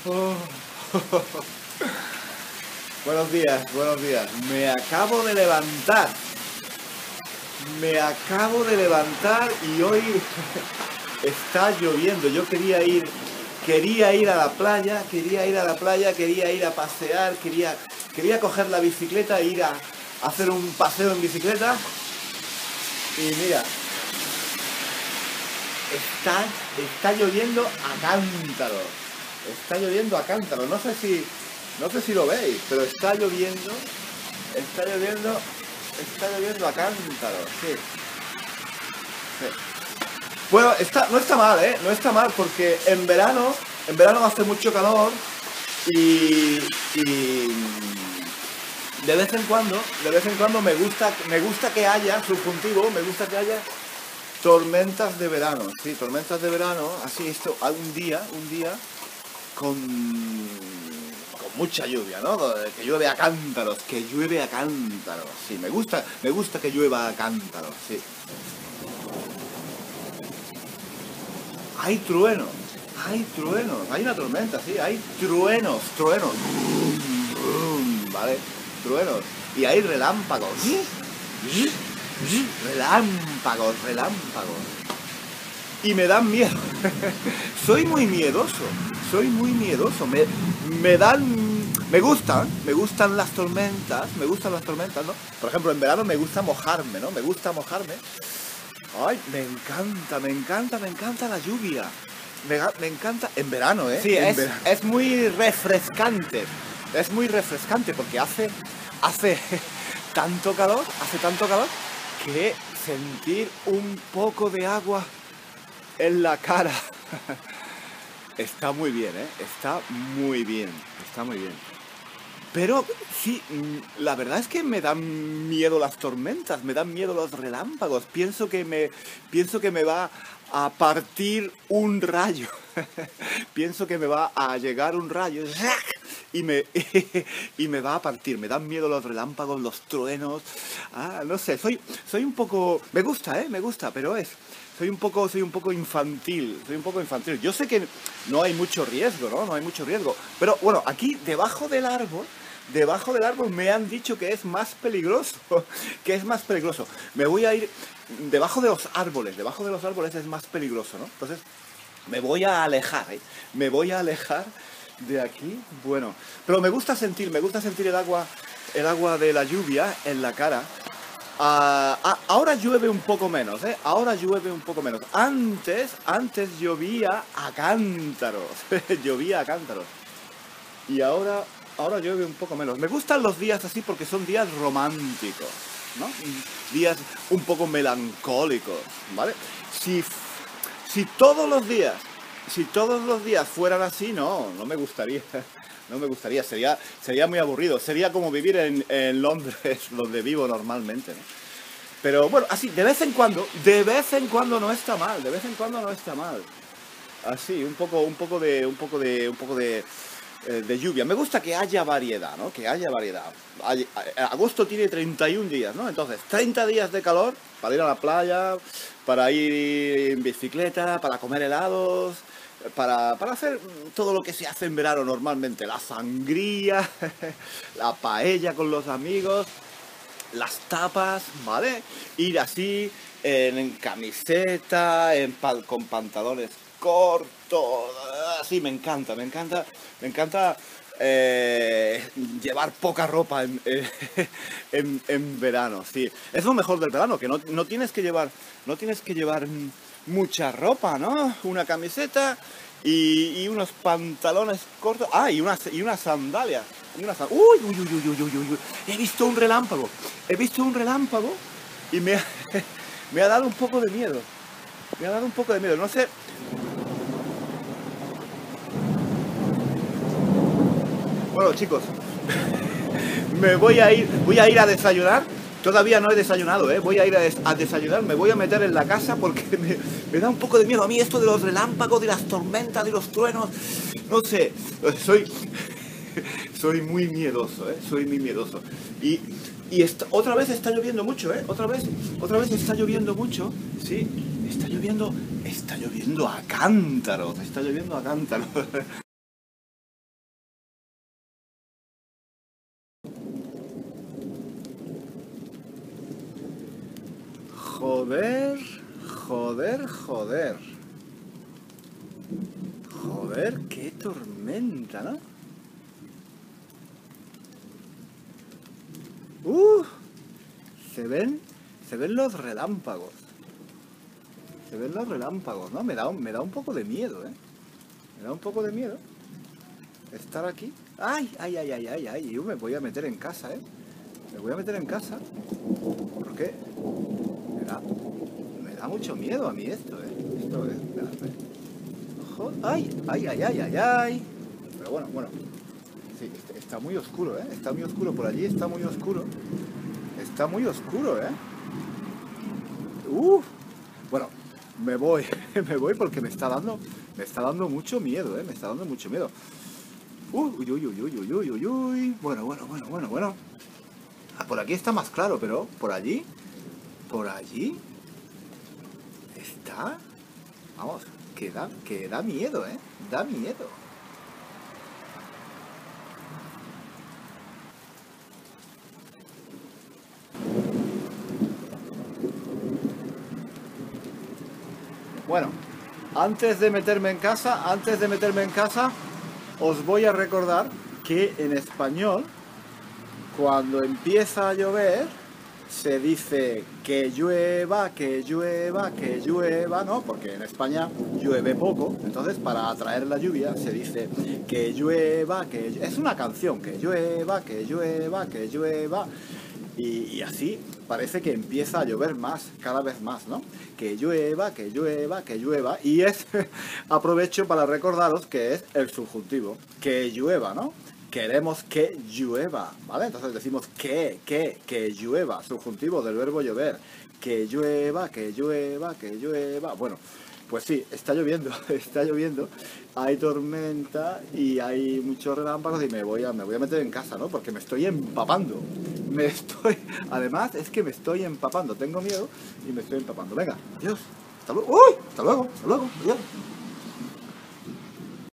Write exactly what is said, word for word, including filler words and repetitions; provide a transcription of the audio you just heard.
Oh. Buenos días, buenos días. Me acabo de levantar. Me acabo de levantar y hoy está lloviendo. Yo quería ir, quería ir a la playa, quería ir a la playa, quería ir a pasear, quería, quería coger la bicicleta e ir a hacer un paseo en bicicleta. Y mira, está, está lloviendo a cántaros. Está lloviendo a cántaros. No sé si, no sé si lo veis, pero está lloviendo, está lloviendo, está lloviendo a cántaros. Sí. Sí. Bueno, está, no está mal, ¿eh? No está mal porque en verano, en verano hace mucho calor y, y de vez en cuando, de vez en cuando me gusta, me gusta que haya, subjuntivo, me gusta que haya tormentas de verano, sí, tormentas de verano, así esto, un día, un día con, con mucha lluvia, ¿no? Que llueve a cántaros, que llueve a cántaros, sí, me gusta, me gusta que llueva a cántaros, sí. Hay truenos, hay truenos, hay una tormenta, sí, hay truenos, truenos, ¿vale? Truenos, y hay relámpagos, relámpagos, relámpagos, y me dan miedo. Soy muy miedoso, soy muy miedoso, me, me dan, me gustan, me gustan las tormentas, me gustan las tormentas, ¿no? Por ejemplo, en verano me gusta mojarme, ¿no? Me gusta mojarme. Ay, me encanta, me encanta, me encanta la lluvia. Me, me encanta, en verano, ¿eh? Sí, en es, verano. es muy refrescante. Es muy refrescante porque hace, hace tanto calor, hace tanto calor que sentir un poco de agua en la cara está muy bien, ¿eh? Está muy bien, está muy bien. Pero sí, la verdad es que me dan miedo las tormentas, me dan miedo los relámpagos. Pienso que me, pienso que me va a partir un rayo. Pienso que me va a llegar un rayo y me, y me va a partir. Me dan miedo los relámpagos, los truenos. Ah, no sé, soy, soy un poco... Me gusta, ¿eh? Me gusta, pero es... Soy un poco, soy un poco infantil, soy un poco infantil. Yo sé que no hay mucho riesgo, ¿no? No hay mucho riesgo. Pero bueno, aquí debajo del árbol, debajo del árbol me han dicho que es más peligroso, que es más peligroso. Me voy a ir debajo de los árboles, debajo de los árboles es más peligroso, ¿no? Entonces me voy a alejar, ¿eh? Me voy a alejar de aquí. Bueno, pero me gusta sentir, me gusta sentir el agua, el agua de la lluvia en la cara. Uh, ahora llueve un poco menos, ¿eh? Ahora llueve un poco menos. Antes, antes llovía a cántaros. Llovía a cántaros. Y ahora, ahora llueve un poco menos. Me gustan los días así porque son días románticos, ¿no? Días un poco melancólicos, ¿vale? Si, si todos los días, si todos los días fueran así, no, no me gustaría. No me gustaría, sería, sería muy aburrido. Sería como vivir en, en Londres, donde vivo normalmente, ¿no? Pero bueno, así, de vez en cuando, de vez en cuando no está mal, de vez en cuando no está mal. Así, un poco, un poco de, un poco de, un poco de, eh, de lluvia. Me gusta que haya variedad, ¿no? Que haya variedad. Hay, agosto tiene treinta y un días, ¿no? Entonces, treinta días de calor para ir a la playa, para ir en bicicleta, para comer helados... Para, para hacer todo lo que se hace en verano normalmente, la sangría, la paella con los amigos, las tapas, ¿vale? Ir así, en, en camiseta, en, con pantalones cortos, así me encanta, me encanta, me encanta eh, llevar poca ropa en, en, en verano, sí. Es lo mejor del verano, que no, no tienes que llevar, no tienes que llevar mucha ropa, ¿no? Una camiseta y, y unos pantalones cortos. Ah, y unas y una sandalia. Y una sand... uy, uy, uy, uy, uy, uy, uy. He visto un relámpago. He visto un relámpago y me ha, me ha dado un poco de miedo. Me ha dado un poco de miedo. No sé. Bueno, chicos, me voy a ir, voy a ir a desayunar. Todavía no he desayunado, ¿eh? Voy a ir a, des a desayunar, me voy a meter en la casa porque me, me da un poco de miedo. A mí esto de los relámpagos, de las tormentas, de los truenos, no sé, soy, soy muy miedoso, ¿eh? Soy muy miedoso. Y, y esta, otra vez está lloviendo mucho, ¿eh? Otra vez, otra vez está lloviendo mucho, sí, está lloviendo, está lloviendo a cántaros, está lloviendo a cántaros. Joder, joder, joder. Joder, qué tormenta, ¿no? Uh, se ven, se ven los relámpagos. Se ven los relámpagos, ¿no? Me da, un, me da un poco de miedo, ¿eh? Me da un poco de miedo estar aquí. ¡Ay, ay, ay, ay, ay, ay! Yo me voy a meter en casa, ¿eh? Me voy a meter en casa. ¿Por qué? Me da, me da mucho miedo a mí esto, ¿eh? Esto es... Joder, ¡ay, ay, ay, ay, ay, ay! Pero bueno, bueno. Sí, está muy oscuro, ¿eh? Está muy oscuro por allí, está muy oscuro. Está muy oscuro, ¿eh? ¡Uf! Bueno, me voy, me voy porque me está dando, me está dando mucho miedo, ¿eh? Me está dando mucho miedo. Uh, uy, uy, uy, uy, uy, uy, uy. Bueno, bueno, bueno, bueno, bueno. Ah, por aquí está más claro, pero por allí, por allí está, vamos, que da, que da miedo, ¿eh? Da miedo. Bueno, antes de meterme en casa, antes de meterme en casa, os voy a recordar que en español, cuando empieza a llover, se dice que llueva, que llueva, que llueva, ¿no? Porque en España llueve poco, entonces para atraer la lluvia se dice que llueva, que llueva. Es una canción, que llueva, que llueva, que llueva. Y, y así parece que empieza a llover más, cada vez más, ¿no? Que llueva, que llueva, que llueva. Y es, aprovecho para recordaros que es el subjuntivo, que llueva, ¿no? Queremos que llueva, ¿vale? Entonces decimos que, que, que llueva, subjuntivo del verbo llover. Que llueva, que llueva, que llueva. Bueno, pues sí, está lloviendo, está lloviendo. Hay tormenta y hay muchos relámpagos y me voy a, me voy a meter en casa, ¿no? Porque me estoy empapando. Me estoy... Además, es que me estoy empapando. Tengo miedo y me estoy empapando. Venga, adiós. Hasta luego. ¡Uy! Hasta luego, hasta luego. Adiós.